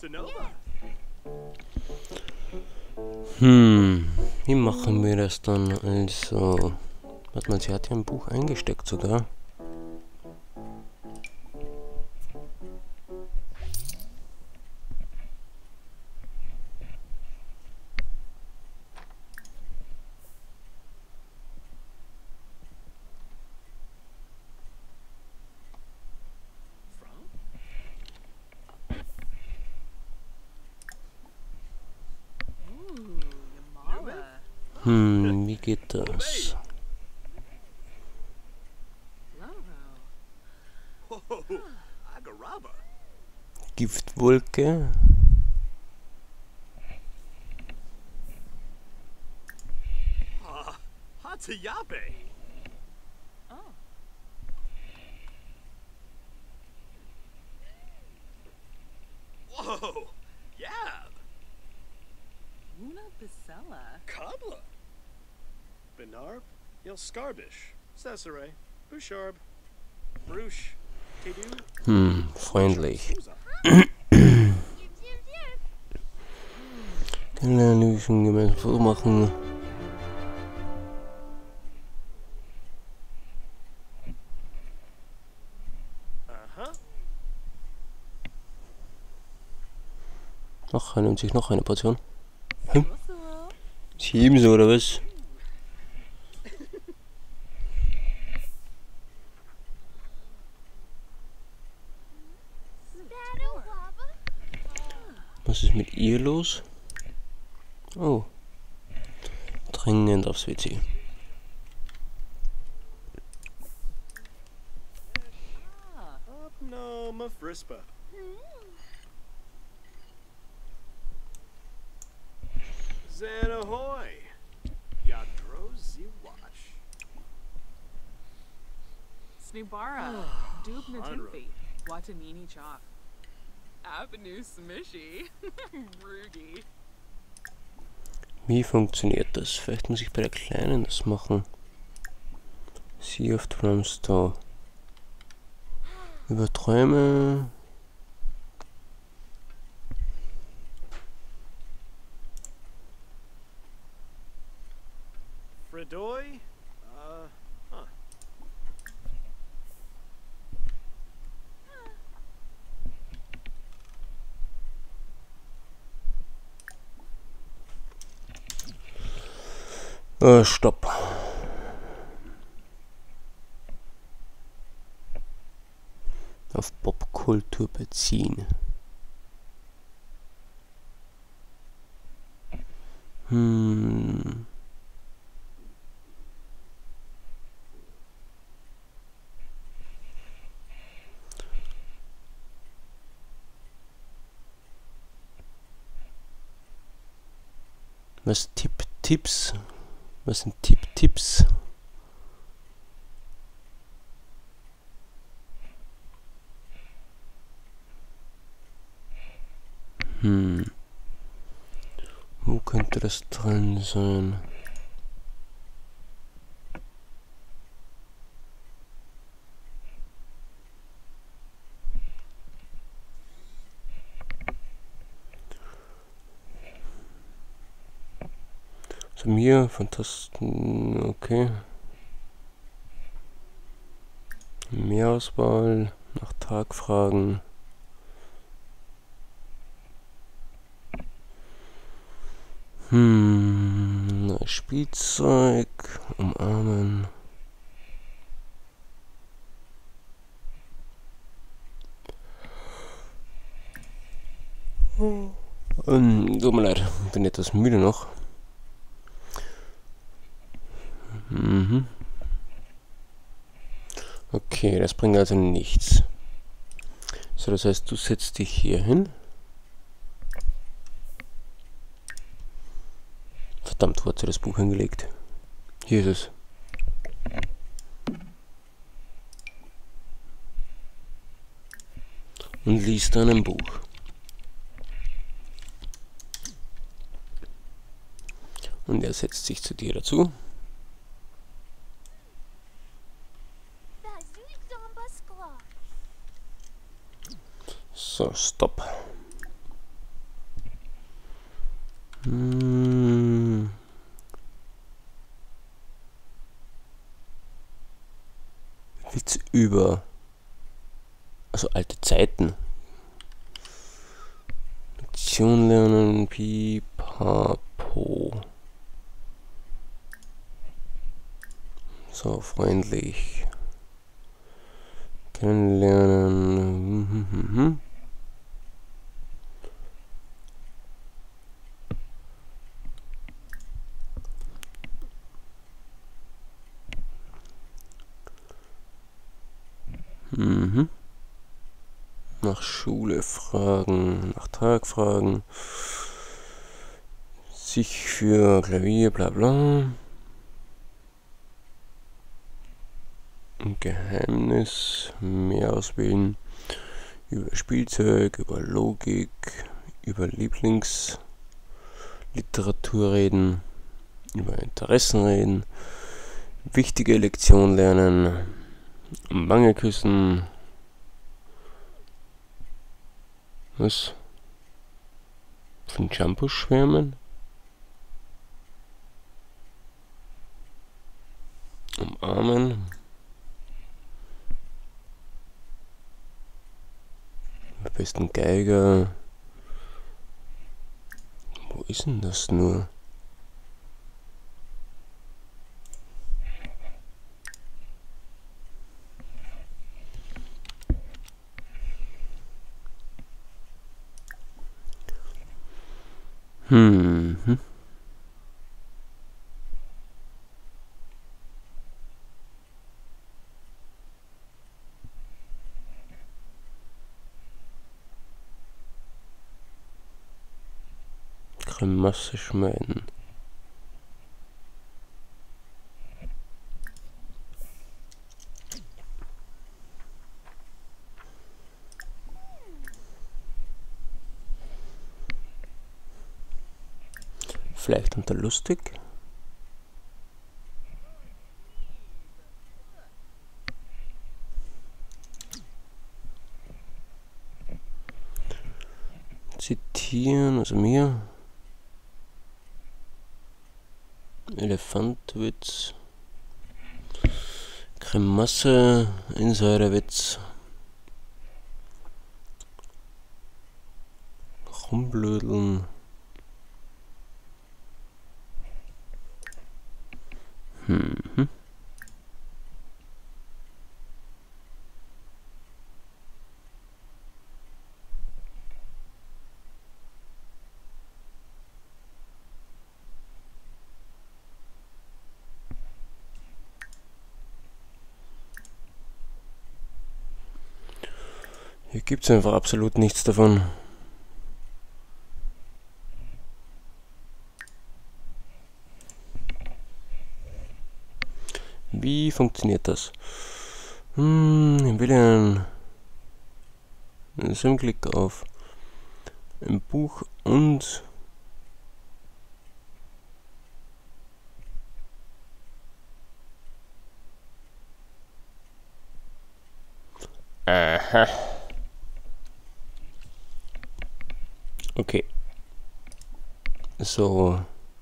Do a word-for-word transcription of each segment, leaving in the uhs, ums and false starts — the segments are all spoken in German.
Hm, wie machen wir das dann? Also, warte mal, sie hat ja ein Buch eingesteckt sogar. Hm, wie geht das? Giftwolke. Whoa, yeah. Luna Basella. Kabla. Benarb, Yelskarbish, Cesare, Busharb, Brush, Tidu. Hm, freundlich. Lösung gemeinsam vormachen. Ach, er nimmt sich noch eine Portion. Hm? Sieben so, oder was? Was ist mit ihr los? Oh. Dringend aufs W C. No, Mafrispa. Zanahoy. Yadrozi Wash. Snubara. Dubna Timfi. Watanini Chalk. Avenue Smishy. Rugi. Wie funktioniert das? Vielleicht muss ich bei der Kleinen das machen. Sea of Drumstar. Über Träume. Fredoy? Uh, huh. Äh, stopp. Auf Popkultur beziehen. Hm. Was Tipp-Tipps? Was sind Tipp-Tipps? Hm. Wo könnte das drin sein? Also mir, Fantasten, okay. Mehr Auswahl, nach Tag fragen. Hm, Spielzeug, umarmen. Ähm, tut mir leid, bin etwas müde noch. Mhm. Okay, das bringt also nichts. So, das heißt, du setzt dich hier hin. Verdammt, wo hat sie das Buch hingelegt? Hier ist es. Und liest dann ein Buch. Und er setzt sich zu dir dazu. So, stopp. Hm. Witz über, also alte Zeiten. Lektion lernen, pipapo. So, freundlich. Kennenlernen. Hm, hm, hm. Mhm. Nach Schule fragen, nach Tag fragen. Sich für Klavier, bla bla. Ein Geheimnis, mehr auswählen. Über Spielzeug, über Logik, über Lieblingsliteratur reden, über Interessen reden, wichtige Lektion lernen, Wange küssen. Was? Von Shampoo schwärmen? Umarmen. Am besten Geiger. Wo ist denn das nur? Hm. hm. Grimasse schneiden. Vielleicht unter lustig? Zitieren, also mir. Elefantwitz. Grimasse, Insiderwitz. Rumblödeln. Hm. hm. Hier gibt es einfach absolut nichts davon. Wie funktioniert das? Hm, ich will einen, einen Klick auf ein Buch und aha. Okay. So.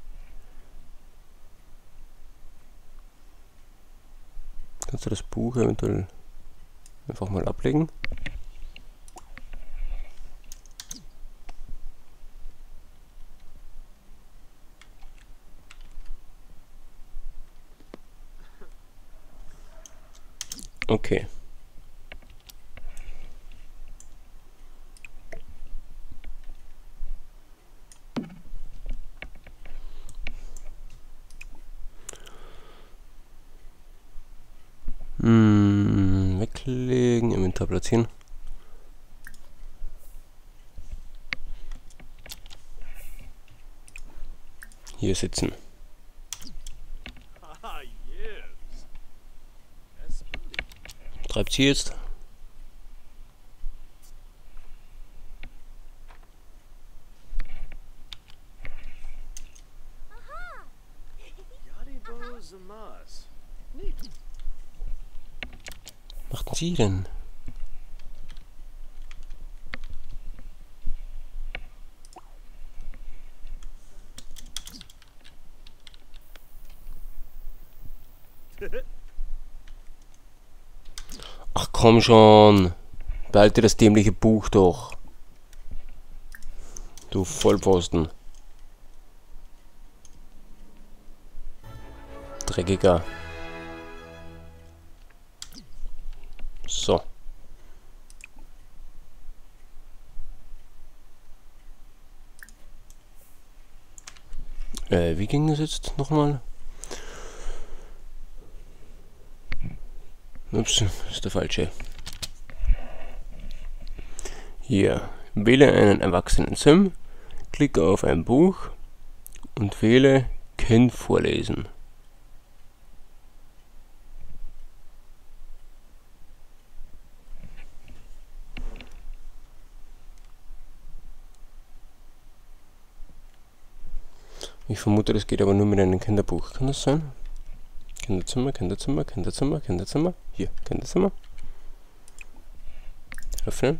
Kannst du das Buch eventuell einfach mal ablegen? Okay. Hm, weglegen, Inventar platzieren. Hier sitzen. Ah, yes. That's pretty. Treibt sie jetzt? Yadibo Zamas. Neat. Was macht sie denn? Ach komm schon. Behalte das dämliche Buch doch. Du Vollpfosten. Dreckiger. So. Äh, wie ging das jetzt nochmal? Ups, ist der falsche. Hier, wähle einen erwachsenen Sim, klicke auf ein Buch und wähle Kind vorlesen. Ich vermute, das geht aber nur mit einem Kinderbuch. Kann das sein? Kinderzimmer, Kinderzimmer, Kinderzimmer, Kinderzimmer. Hier, Kinderzimmer. Öffnen.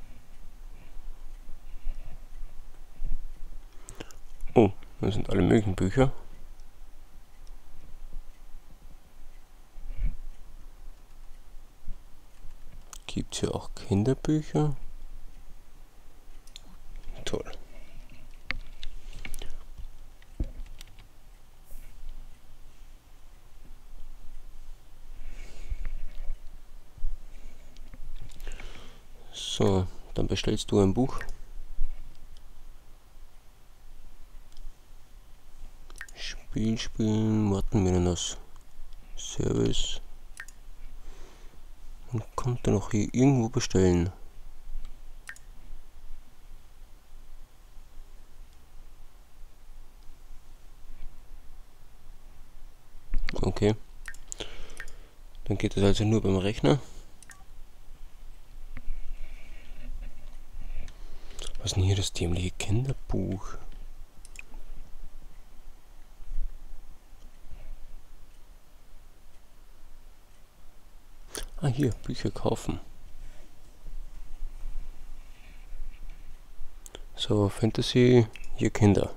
Oh, das sind alle möglichen Bücher. Gibt es hier auch Kinderbücher? Toll. So, dann bestellst du ein Buch. Spiel spielen, warten wir das. Service. Und kommt er noch hier irgendwo bestellen? Okay. Dann geht es also nur beim Rechner. Was ist denn hier das dämliche Kinderbuch? Ah, hier, Bücher kaufen. So, Fantasy, hier Kinder.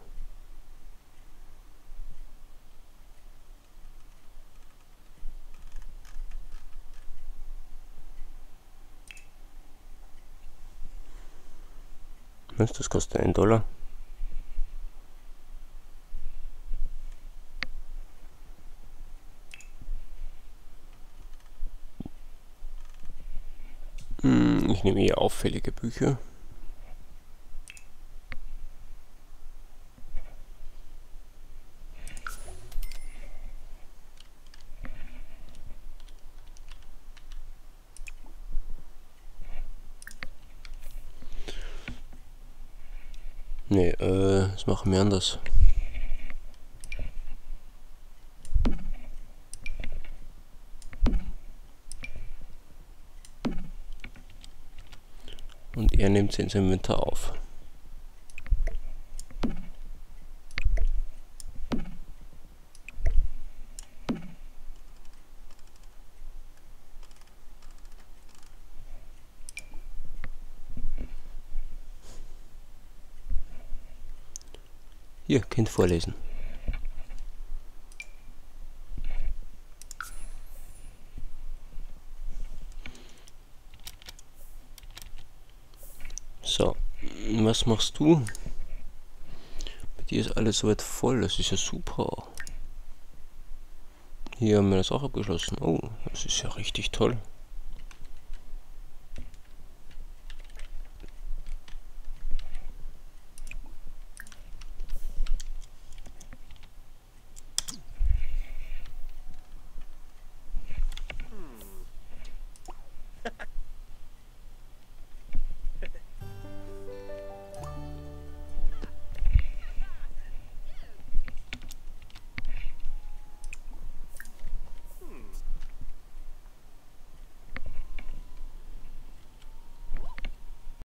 Was, das kostet einen Dollar. Hm, ich nehme eher auffällige Bücher. Nee, äh, das machen wir anders. Und er nimmt sie ins Inventar auf. Hier, Kind vorlesen. So, was machst du? Bei dir ist alles soweit voll, das ist ja super. Hier haben wir das auch abgeschlossen. Oh, das ist ja richtig toll.